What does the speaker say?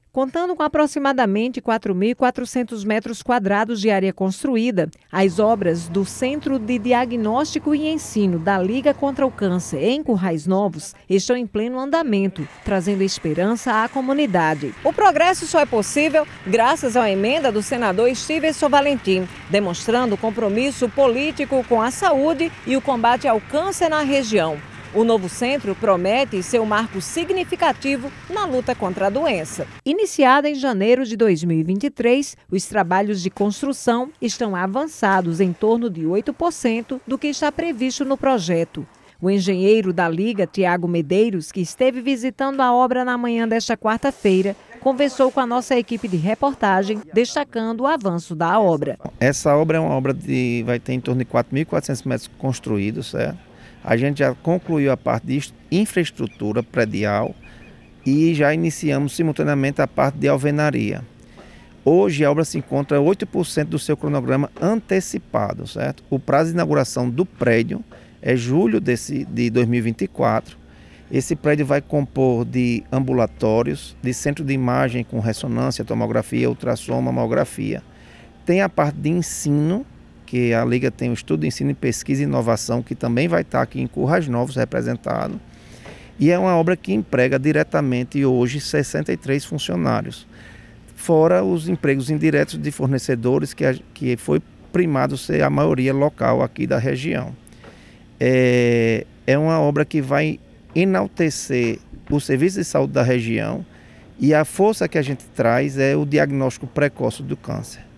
Contando com aproximadamente 4.400 metros quadrados de área construída, as obras do Centro de Diagnóstico e Ensino da Liga contra o Câncer em Currais Novos estão em pleno andamento, trazendo esperança à comunidade. O progresso só é possível graças à emenda do senador Stiverson Valentim, demonstrando compromisso político com a saúde e o combate ao câncer na região. O novo centro promete ser um marco significativo na luta contra a doença. Iniciada em janeiro de 2023, os trabalhos de construção estão avançados em torno de 8% do que está previsto no projeto. O engenheiro da Liga, Tiago Medeiros, que esteve visitando a obra na manhã desta quarta-feira, conversou com a nossa equipe de reportagem, destacando o avanço da obra. Essa obra é uma obra que vai ter em torno de 4.400 metros construídos, certo? A gente já concluiu a parte de infraestrutura predial e já iniciamos simultaneamente a parte de alvenaria. Hoje a obra se encontra 8% do seu cronograma antecipado, certo? O prazo de inauguração do prédio é julho de 2024. Esse prédio vai compor de ambulatórios, de centro de imagem com ressonância, tomografia, ultrassom, mamografia. Tem a parte de ensino, que a Liga tem o Estudo de Ensino, Pesquisa e Inovação, que também vai estar aqui em Currais Novos representado. E é uma obra que emprega diretamente hoje 63 funcionários, fora os empregos indiretos de fornecedores, que foi primado ser a maioria local aqui da região. É uma obra que vai enaltecer o serviço de saúde da região, e a força que a gente traz é o diagnóstico precoce do câncer.